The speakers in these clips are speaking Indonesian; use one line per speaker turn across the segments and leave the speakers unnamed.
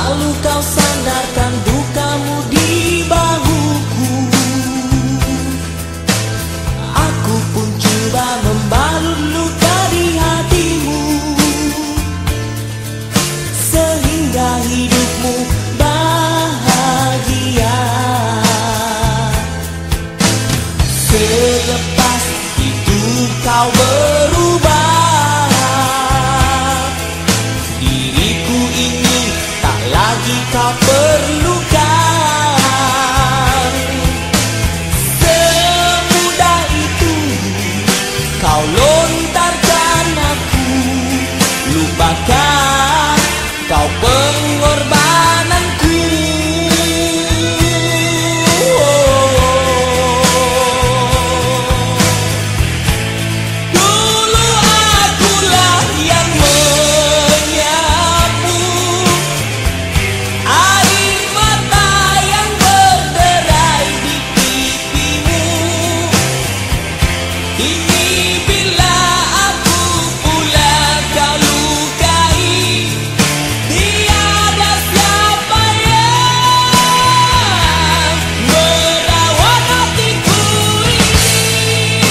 Lalu kau sandarkan dukamu di bahuku. Aku pun coba membalut luka di hatimu, sehingga hidupmu bahagia. Selepas itu kau berubah, diriku ini tak lagi kau perlukan. Semudah itu kau lontarkan aku, lupakan kau pengorbananku. Dulu akulah yang menyapu air mata yang berderai di pipimu. Kini bila aku pula kau lukai, tiada siapa yang merawat hatiku ini.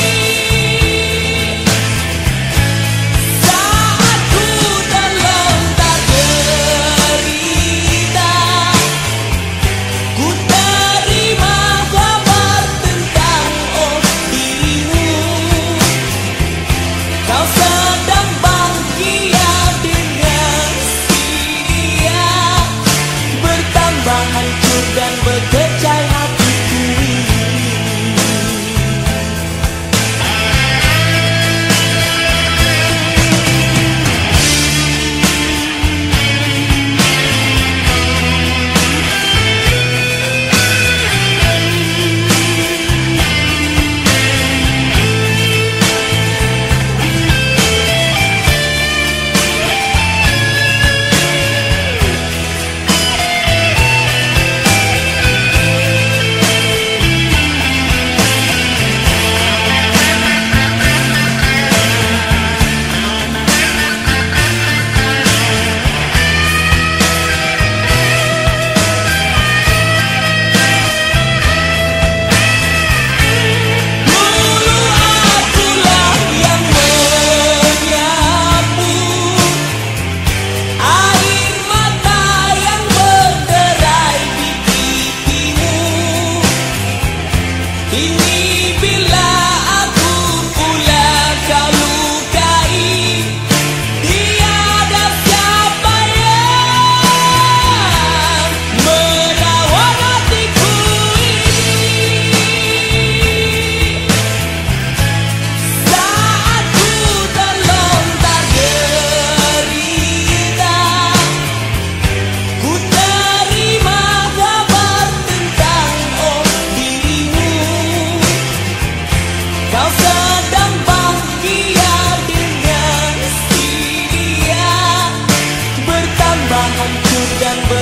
Saat ku terlontar derita, ku terima kabar tentang dirimu. Kau sedang bahagia dengan si dia, bertambah hancur dan berkecai hatiku ini. Dulu akulah yang menyapu air mata yang berderai di pipimu. Kini bila aku pula kau lukai, tiada siapa yang merawat hatiku ini. Saat ku terlontar derita, ku terima kabar tentang dirimu. Kau sedang bahagia dengan si dia, bertambah hancur dan